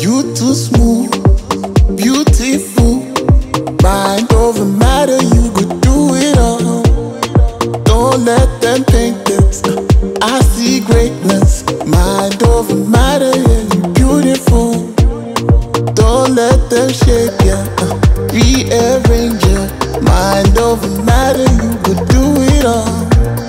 You too smooth, beautiful. Mind over matter, you could do it all. Don't let them paint this. I see greatness. Mind over matter, yeah, you beautiful. Don't let them shake ya, rearrange ya. Mind over matter, you could do it all.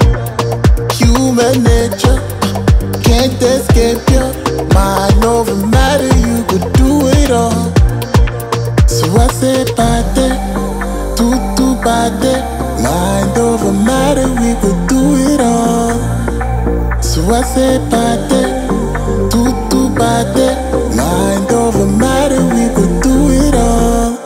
Human nature, can't escape ya. Mind over matter, you could do it all. So I say bate, tutu bate. Mind over matter, we could do it all. So I say bate, tutu bate. Mind over matter, we could do it all.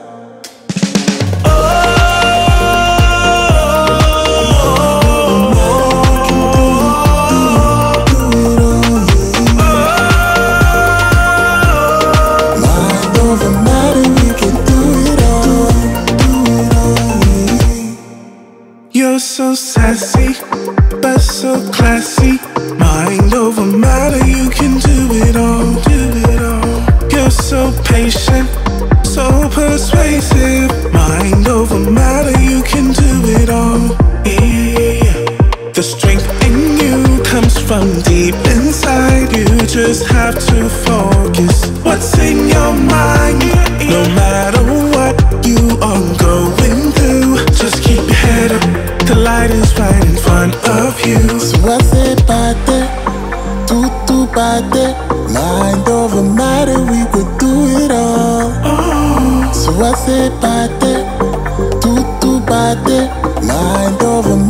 You're so sassy, but so classy. Mind over matter, you can do it all, do it all. You're so patient, so persuasive. Mind over matter, you can do it all. Yeah. The strength in you comes from deep inside. You just have to focus what's in your mind. No matter what you are going through, just keep your head up. The light is right in front of you. So I say bate, tutu bate. Mind over matter, we could do it all. So I say bate, tutu bate. Mind over